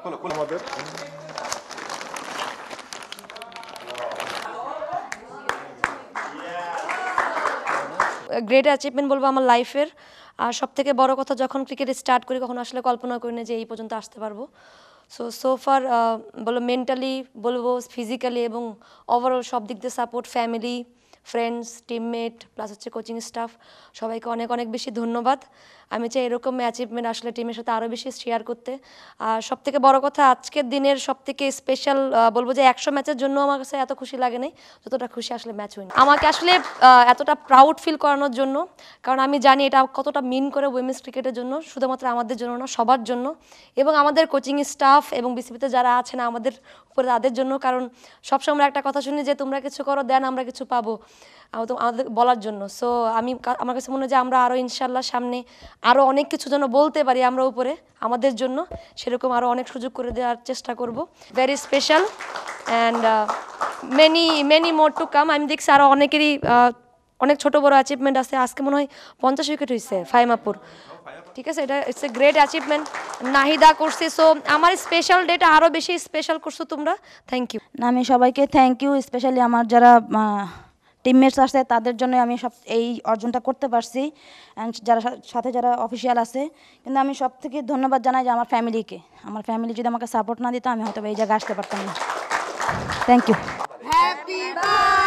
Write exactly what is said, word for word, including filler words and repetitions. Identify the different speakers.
Speaker 1: আমাদের
Speaker 2: great achievement বলবো আমার লাইফের। আর সব থেকে বড় কথা, যখন ক্রিকেট স্টার্ট করি কখনো আসলে কল্পনা করি না যে এই পর্যন্ত আসতে পারবো। সো সোফার বলো মেন্টালি বলবো, ফিজিক্যালি এবং ওভারঅল সব দিক দিয়ে support, family, friends, teammate plus হচ্ছে কোচিং স্টাফ, সবাইকে অনেক অনেক বেশি ধন্যবাদ। আমি চাই এরকম অ্যাচিভমেন্ট আসলে টিমের সাথে আরও বেশি শেয়ার করতে। আর সব থেকে বড় কথা, আজকের দিনের সব থেকে স্পেশাল বলবো যে একশো ম্যাচের জন্য আমার কাছে এত খুশি লাগে নাই যতটা খুশি আসলে ম্যাচ উইন আমাকে আসলে এতটা প্রাউড ফিল করানোর জন্য। কারণ আমি জানি এটা কতটা মিন করে উইমেন্স ক্রিকেটের জন্য, শুধুমাত্র আমাদের জন্য না, সবার জন্য, এবং আমাদের কোচিং স্টাফ এবং বিসিবিতে যারা আছেন আমাদের উপরে, তাদের জন্য। কারণ সবসময় একটা কথা শুনি যে তোমরা কিছু করো দেন আমরা কিছু পাবো, আমাদের বলার জন্য। সো আমি আমার কাছে মনে হয় যে আমরা আরও ইনশাল্লাহ সামনে আরও অনেক কিছু যেন বলতে পারি আমরা উপরে আমাদের জন্য, সেরকম আরও অনেক সুযোগ করে দেওয়ার চেষ্টা করব। Very special and many many more to come. আমি দেখছি আরও অনেকেরই অনেক ছোটো বড়ো অ্যাচিভমেন্ট আছে। আজকে মনে হয় পঞ্চাশ উইকেট হয়েছে ফাইমাপুর, ঠিক আছে, এটা it's a great achievement. Nahida করছে, সো আমার স্পেশাল ডেটা আরও বেশি স্পেশাল করছো তোমরা, থ্যাংক ইউ।
Speaker 3: আমি সবাইকে থ্যাংক ইউ, স্পেশালি আমার যারা টিমমেটস আছে তাদের জন্য আমি সব এই অর্জনটা করতে পারছি, অ্যান্ড যারা সাথে যারা অফিসিয়াল আছে। কিন্তু আমি সব থেকে ধন্যবাদ জানাই যে আমার ফ্যামিলিকে। আমার ফ্যামিলি যদি আমাকে সাপোর্ট না দিত আমি হয়তো এই জায়গায় আসতে পারতাম না। Thank you.